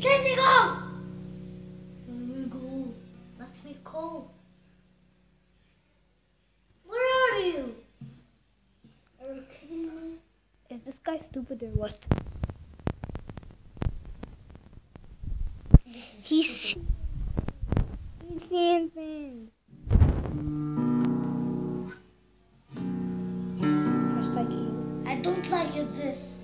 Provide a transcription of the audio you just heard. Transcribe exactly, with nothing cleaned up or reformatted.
Let me go! Let me go. Let me go. Where are you? Are you kidding me? Is this guy stupid or what? He's he's seeing things. Hashtag you. I don't like it this.